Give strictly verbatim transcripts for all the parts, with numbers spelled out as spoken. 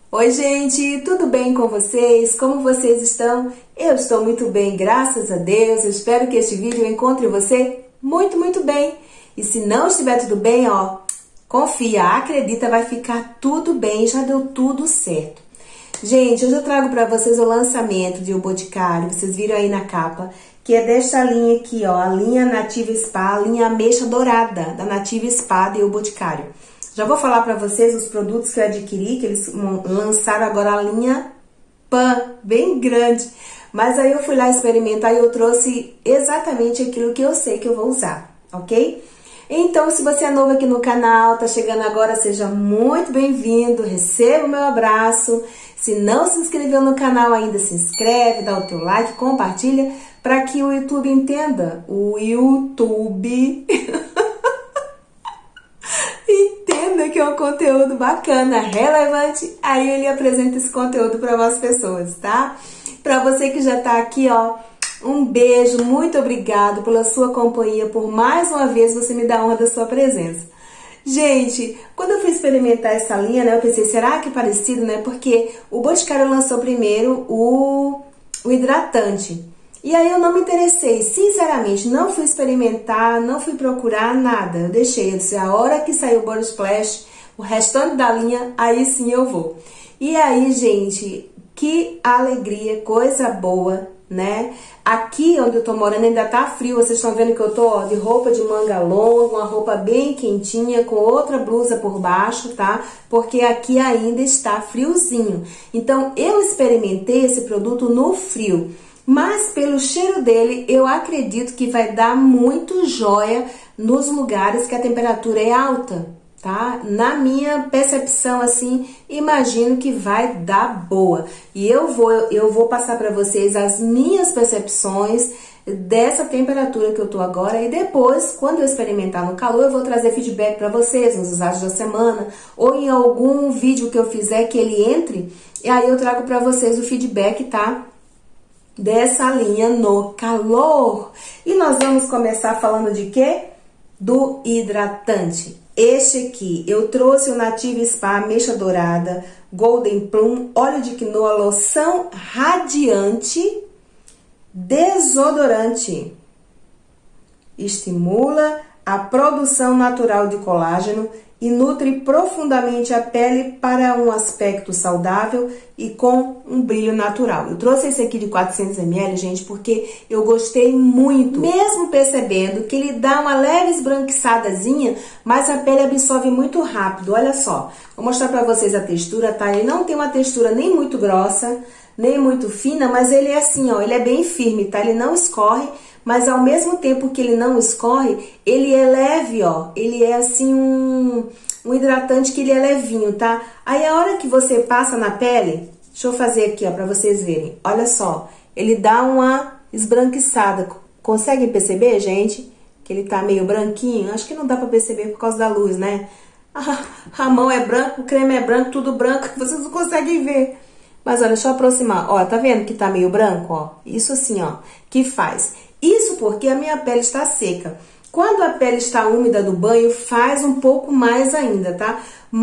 Oi, gente, tudo bem com vocês? Como vocês estão? Eu estou muito bem, graças a Deus. Eu espero que este vídeo encontre você muito, muito bem. E se não estiver tudo bem, ó, confia, acredita, vai ficar tudo bem, já deu tudo certo. Gente, hoje eu trago para vocês o lançamento de O Boticário, vocês viram aí na capa, que é desta linha aqui, ó, a linha Nativa Spa, a linha Ameixa Dourada, da Nativa Spa e O Boticário. Já vou falar para vocês os produtos que eu adquiri, que eles lançaram agora a linha Pan, bem grande. Mas aí eu fui lá experimentar e eu trouxe exatamente aquilo que eu sei que eu vou usar, ok? Então, se você é novo aqui no canal, tá chegando agora, seja muito bem-vindo, receba o meu abraço. Se não se inscreveu no canal ainda, se inscreve, dá o teu like, compartilha, para que o YouTube entenda. O YouTube... entenda que é um conteúdo bacana, relevante, aí ele apresenta esse conteúdo para mais pessoas, tá? Para você que já tá aqui, ó, um beijo, muito obrigado pela sua companhia, por mais uma vez você me dá honra da sua presença. Gente, quando eu fui experimentar essa linha, né, eu pensei, será que é parecido, né? Porque o Boticário lançou primeiro o, o hidratante. E aí eu não me interessei, sinceramente, não fui experimentar, não fui procurar nada. Eu deixei, eu disse, a hora que saiu o Body Splash, o restante da linha, aí sim eu vou. E aí, gente, que alegria, coisa boa, né? Aqui onde eu tô morando ainda tá frio, vocês estão vendo que eu tô, ó, de roupa de manga longa, uma roupa bem quentinha, com outra blusa por baixo, tá? Porque aqui ainda está friozinho. Então, eu experimentei esse produto no frio. Mas pelo cheiro dele, eu acredito que vai dar muito joia nos lugares que a temperatura é alta, tá? Na minha percepção, assim, imagino que vai dar boa. E eu vou, eu vou passar para vocês as minhas percepções dessa temperatura que eu tô agora. E depois, quando eu experimentar no calor, eu vou trazer feedback para vocês nos usados da semana. Ou em algum vídeo que eu fizer que ele entre, e aí eu trago para vocês o feedback, tá? Dessa linha no calor. E nós vamos começar falando de quê? Do hidratante. Este aqui, eu trouxe o Nativa Spa Ameixa Dourada, Golden Plum, óleo de quinoa, loção radiante, desodorante. Estimula a produção natural de colágeno e nutre profundamente a pele para um aspecto saudável e com um brilho natural. Eu trouxe esse aqui de quatrocentos mililitros, gente, porque eu gostei muito, mesmo percebendo que ele dá uma leve esbranquiçadazinha, mas a pele absorve muito rápido. Olha só, vou mostrar para vocês a textura, tá? Ele não tem uma textura nem muito grossa, nem muito fina, mas ele é assim, ó, ele é bem firme, tá? Ele não escorre, mas ao mesmo tempo que ele não escorre, ele é leve, ó. Ele é assim um, um hidratante que ele é levinho, tá? Aí a hora que você passa na pele, deixa eu fazer aqui, ó, pra vocês verem. Olha só, ele dá uma esbranquiçada. Conseguem perceber, gente? Que ele tá meio branquinho? Acho que não dá pra perceber por causa da luz, né? A, a mão é branca, o creme é branco, tudo branco, vocês não conseguem ver. Mas olha, deixa eu aproximar. Ó, tá vendo que tá meio branco, ó? Isso assim, ó, que faz... Isso porque a minha pele está seca. Quando a pele está úmida do banho, faz um pouco mais ainda, tá?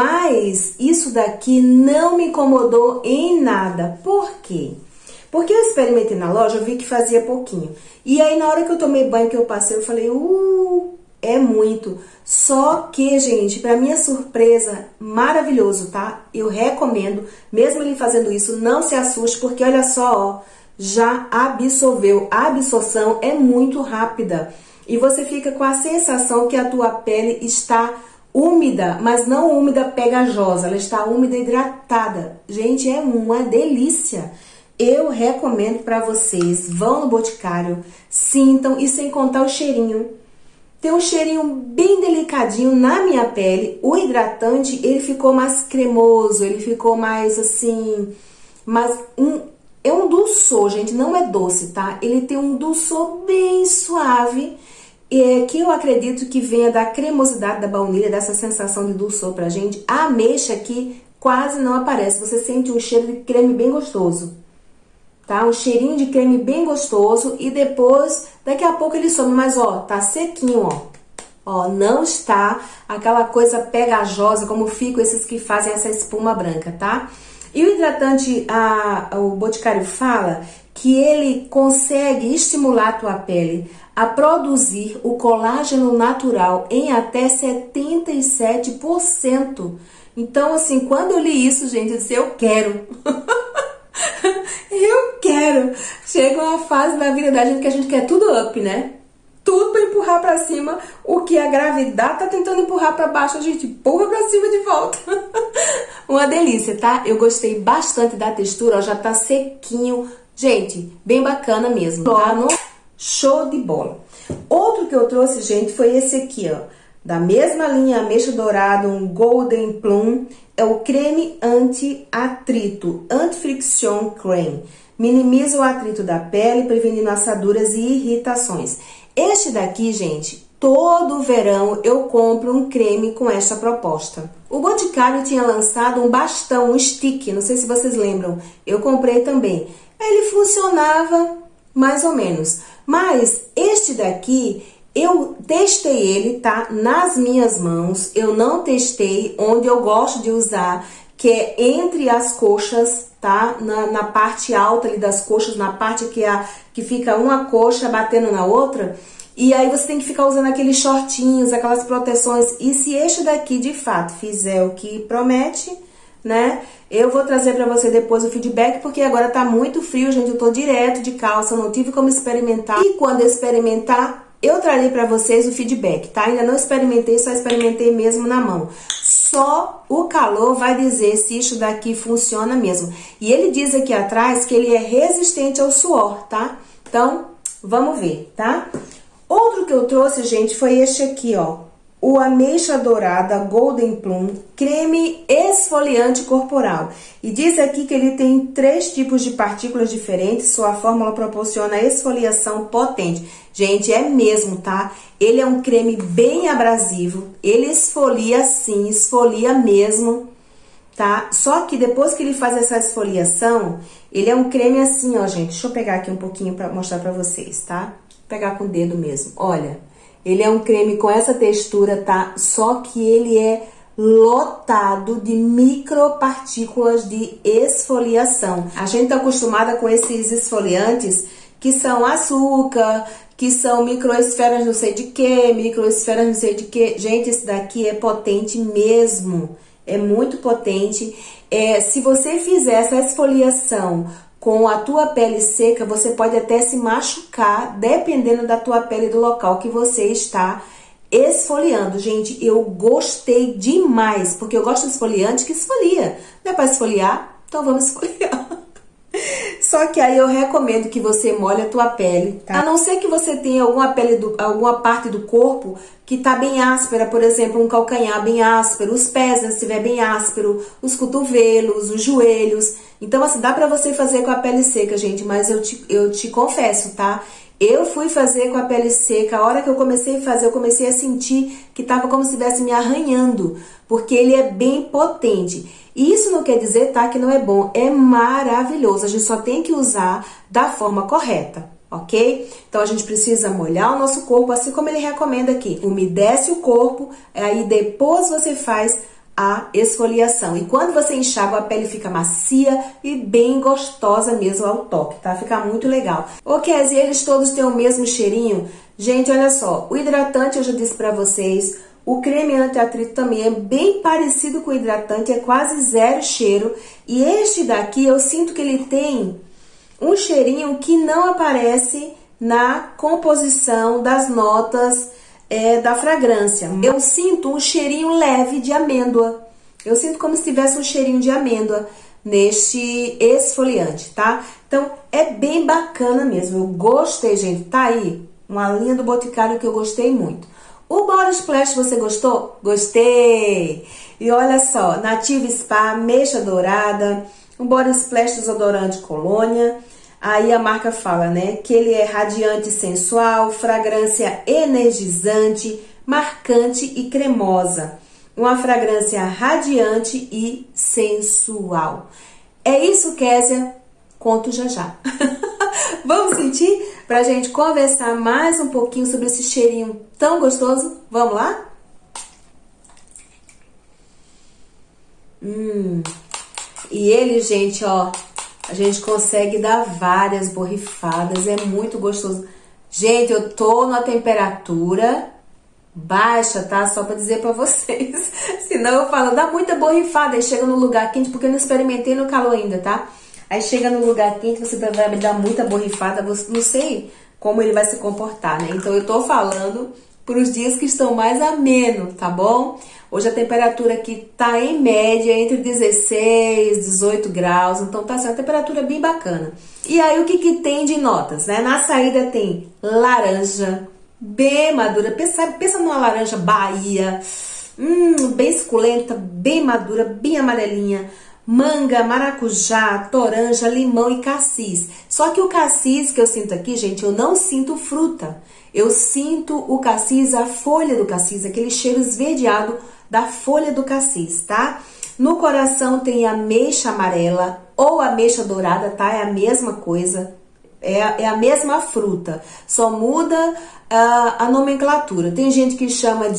Mas isso daqui não me incomodou em nada. Por quê? Porque eu experimentei na loja, eu vi que fazia pouquinho. E aí, na hora que eu tomei banho, que eu passei, eu falei, uh, é muito. Só que, gente, pra minha surpresa, maravilhoso, tá? Eu recomendo, mesmo ele fazendo isso, não se assuste, porque olha só, ó. Já absorveu. A absorção é muito rápida e você fica com a sensação que a tua pele está úmida, mas não úmida pegajosa, ela está úmida hidratada. Gente, é uma delícia. Eu recomendo para vocês, vão no Boticário, sintam, e sem contar o cheirinho. Tem um cheirinho bem delicadinho na minha pele. O hidratante, ele ficou mais cremoso, ele ficou mais assim, mais um É um dulçor, gente, não é doce, tá? Ele tem um dulçor bem suave, é, que eu acredito que venha da cremosidade da baunilha, dessa sensação de dulçor pra gente. A ameixa aqui quase não aparece, você sente um cheiro de creme bem gostoso, tá? Um cheirinho de creme bem gostoso e depois, daqui a pouco ele some, mas ó, tá sequinho, ó. Ó, não está aquela coisa pegajosa como ficam esses que fazem essa espuma branca, tá? E o hidratante, a, o Boticário fala que ele consegue estimular a tua pele a produzir o colágeno natural em até setenta e sete por cento. Então, assim, quando eu li isso, gente, eu disse, eu quero. Eu quero. Chega uma fase na vida da gente que a gente quer tudo up, né? Tudo pra empurrar pra cima. O que a gravidade tá tentando empurrar pra baixo, a gente empurra pra cima de volta. Uma delícia, tá? Eu gostei bastante da textura, ó, já tá sequinho. Gente, bem bacana mesmo, tá? No show de bola. Outro que eu trouxe, gente, foi esse aqui, ó. Da mesma linha ameixa dourada, um Golden Plum. É o creme anti-atrito, anti-friction cream. Minimiza o atrito da pele, prevenindo assaduras e irritações. Este daqui, gente, todo verão eu compro um creme com esta proposta. O Boticário tinha lançado um bastão, um stick, não sei se vocês lembram. Eu comprei também. Ele funcionava mais ou menos. Mas este daqui, eu testei ele, tá? Nas minhas mãos. Eu não testei onde eu gosto de usar, que é entre as coxas, tá? Na, na parte alta ali das coxas, na parte que, a, que fica uma coxa batendo na outra. E aí você tem que ficar usando aqueles shortinhos, aquelas proteções. E se este daqui, de fato, fizer o que promete, né? Eu vou trazer pra você depois o feedback, porque agora tá muito frio, gente. Eu tô direto de calça, não tive como experimentar. E quando eu experimentar, eu trarei pra vocês o feedback, tá? Ainda não experimentei, só experimentei mesmo na mão. Só o calor vai dizer se isso daqui funciona mesmo. E ele diz aqui atrás que ele é resistente ao suor, tá? Então, vamos ver, tá? Outro que eu trouxe, gente, foi este aqui, ó. O ameixa dourada Golden Plum, creme esfoliante corporal. E diz aqui que ele tem três tipos de partículas diferentes, sua fórmula proporciona esfoliação potente. Gente, é mesmo, tá? Ele é um creme bem abrasivo, ele esfolia sim, esfolia mesmo, tá? Só que depois que ele faz essa esfoliação, ele é um creme assim, ó, gente. Deixa eu pegar aqui um pouquinho pra mostrar pra vocês, tá? Vou pegar com o dedo mesmo, olha. Ele é um creme com essa textura, tá? Só que ele é lotado de micropartículas de esfoliação. A gente tá acostumada com esses esfoliantes que são açúcar, que são microesferas não sei de que, microesferas não sei de que. Gente, esse daqui é potente mesmo. É muito potente. É, se você fizer essa esfoliação com a tua pele seca, você pode até se machucar, dependendo da tua pele e do local que você está esfoliando. Gente, eu gostei demais, porque eu gosto de esfoliante que esfolia. Não é para esfoliar? Então vamos esfoliar. Só que aí eu recomendo que você molhe a tua pele, tá? A não ser que você tenha alguma pele, do, alguma parte do corpo que tá bem áspera, por exemplo, um calcanhar bem áspero, os pés, né, se estiver bem áspero, os cotovelos, os joelhos. Então, assim, dá pra você fazer com a pele seca, gente, mas eu te, eu te confesso, tá? Eu fui fazer com a pele seca, a hora que eu comecei a fazer, eu comecei a sentir que tava como se estivesse me arranhando, porque ele é bem potente. E isso não quer dizer, tá, que não é bom, é maravilhoso, a gente só tem que usar da forma correta, ok? Então, a gente precisa molhar o nosso corpo, assim como ele recomenda aqui. Umedece o corpo, aí depois você faz a esfoliação. E quando você enxágua, a pele fica macia e bem gostosa mesmo ao toque, tá? Fica muito legal. Ok, e eles todos têm o mesmo cheirinho? Gente, olha só, o hidratante eu já disse pra vocês, o creme anti-atrito também é bem parecido com o hidratante, é quase zero cheiro. E este daqui, eu sinto que ele tem um cheirinho que não aparece na composição das notas É, da fragrância. Eu sinto um cheirinho leve de amêndoa. Eu sinto como se tivesse um cheirinho de amêndoa neste esfoliante, tá? Então, é bem bacana mesmo. Eu gostei, gente. Tá aí uma linha do Boticário que eu gostei muito. O Body Splash, você gostou? Gostei! E olha só, Nativa Spa, ameixa dourada, um Body Splash desodorante colônia. Aí a marca fala, né, que ele é radiante e sensual, fragrância energizante, marcante e cremosa. Uma fragrância radiante e sensual. É isso, Késia? Conto já já. Vamos sentir? Pra gente conversar mais um pouquinho sobre esse cheirinho tão gostoso? Vamos lá? Hum... E ele, gente, ó, a gente consegue dar várias borrifadas, é muito gostoso. Gente, eu tô numa temperatura baixa, tá? Só pra dizer pra vocês. Senão eu falo, dá muita borrifada e chega no lugar quente, porque eu não experimentei no calor ainda, tá? Aí chega no lugar quente, você vai dar muita borrifada, não sei como ele vai se comportar, né? Então eu tô falando pros dias que estão mais ameno, tá bom? Hoje a temperatura aqui tá em média entre dezesseis, dezoito graus, então tá sendo uma temperatura bem bacana. E aí o que que tem de notas, né? Na saída tem laranja, bem madura, pensa, pensa numa laranja Bahia, hum, bem suculenta, bem madura, bem amarelinha. Manga, maracujá, toranja, limão e cassis. Só que o cassis que eu sinto aqui, gente, eu não sinto fruta. Eu sinto o cassis, a folha do cassis, aquele cheiro esverdeado da folha do cassis, tá? No coração tem ameixa amarela ou ameixa dourada, tá? É a mesma coisa, é, é a mesma fruta, só muda uh, a nomenclatura. Tem gente que chama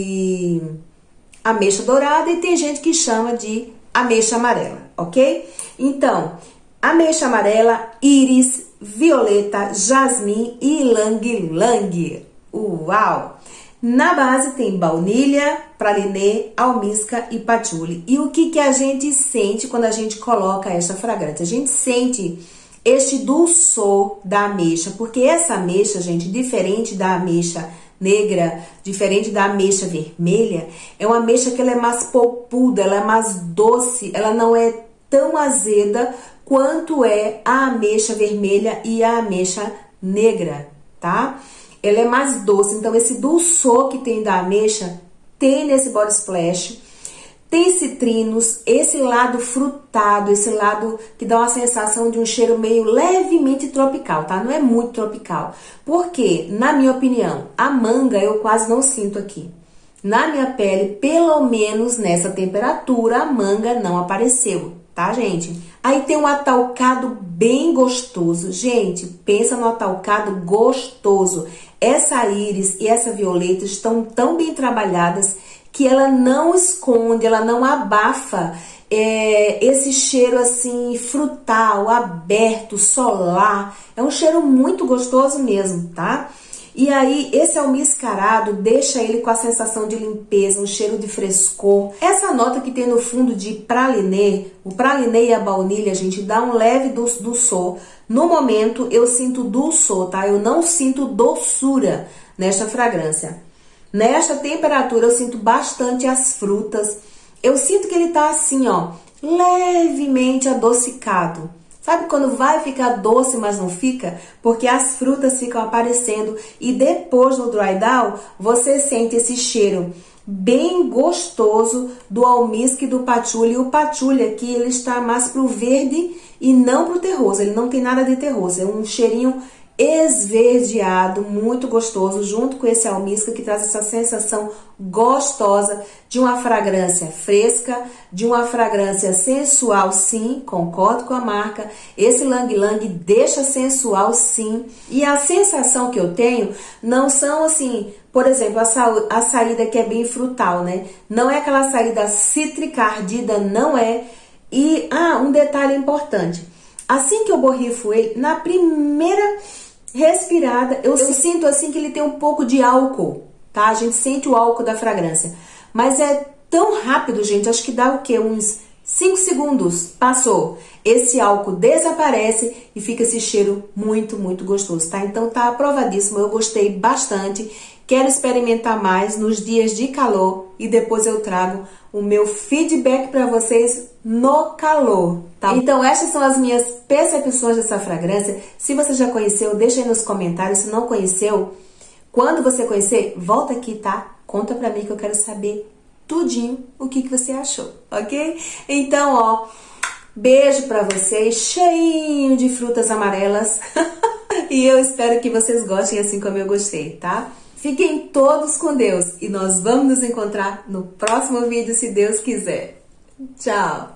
de ameixa dourada e tem gente que chama de ameixa amarela, ok? Então, ameixa amarela, íris, violeta, jasmim e ylang-ylang. Uau! Na base tem baunilha, pralinê, almíscar e patchouli. E o que que a gente sente quando a gente coloca essa fragrância? A gente sente este dulçor da ameixa, porque essa ameixa, gente, diferente da ameixa negra, diferente da ameixa vermelha, é uma ameixa que ela é mais polpuda, ela é mais doce, ela não é tão azeda quanto é a ameixa vermelha e a ameixa negra, tá? Ela é mais doce, então esse dulçor que tem da ameixa tem nesse body splash. Tem citrinos, esse lado frutado, esse lado que dá uma sensação de um cheiro meio levemente tropical, tá? Não é muito tropical. Porque, na minha opinião, a manga eu quase não sinto aqui. Na minha pele, pelo menos nessa temperatura, a manga não apareceu, tá, gente? Aí tem um atalcado bem gostoso. Gente, pensa no atalcado gostoso. Essa íris e essa violeta estão tão bem trabalhadas que ela não esconde, ela não abafa é, esse cheiro assim frutal, aberto, solar. É um cheiro muito gostoso mesmo, tá? E aí esse almiscarado deixa ele com a sensação de limpeza, um cheiro de frescor. Essa nota que tem no fundo de pralinê, o pralinê e a baunilha, gente, dá um leve dulçor. No momento eu sinto dulçor, tá? Eu não sinto doçura nesta fragrância. Nesta temperatura eu sinto bastante as frutas. Eu sinto que ele tá assim, ó, levemente adocicado. Sabe quando vai ficar doce, mas não fica? Porque as frutas ficam aparecendo e depois no dry down você sente esse cheiro bem gostoso do almíscar e do patchouli. E o patchouli aqui ele está mais pro verde e não pro terroso. Ele não tem nada de terroso, é um cheirinho esverdeado, muito gostoso, junto com esse almíscar que traz essa sensação gostosa de uma fragrância fresca, de uma fragrância sensual, sim, concordo com a marca. Esse ylang-ylang deixa sensual, sim, e a sensação que eu tenho não são assim, por exemplo, a, sa a saída que é bem frutal, né? Não é aquela saída cítrica ardida, não é. E, ah, um detalhe importante, assim que eu borrifo ele, na primeira respirada, eu, eu sinto assim que ele tem um pouco de álcool, tá? A gente sente o álcool da fragrância. Mas é tão rápido, gente, acho que dá o quê? Uns cinco segundos, passou. Esse álcool desaparece e fica esse cheiro muito, muito gostoso, tá? Então tá aprovadíssimo, eu gostei bastante. Quero experimentar mais nos dias de calor e depois eu trago o meu feedback para vocês no calor, tá? Então essas são as minhas percepções dessa fragrância. Se você já conheceu, deixa aí nos comentários. Se não conheceu, quando você conhecer, volta aqui, tá? Conta pra mim que eu quero saber tudinho o que, que você achou, ok? Então, ó, beijo pra vocês, cheinho de frutas amarelas. E eu espero que vocês gostem assim como eu gostei, tá? Fiquem todos com Deus e nós vamos nos encontrar no próximo vídeo, se Deus quiser. Tchau!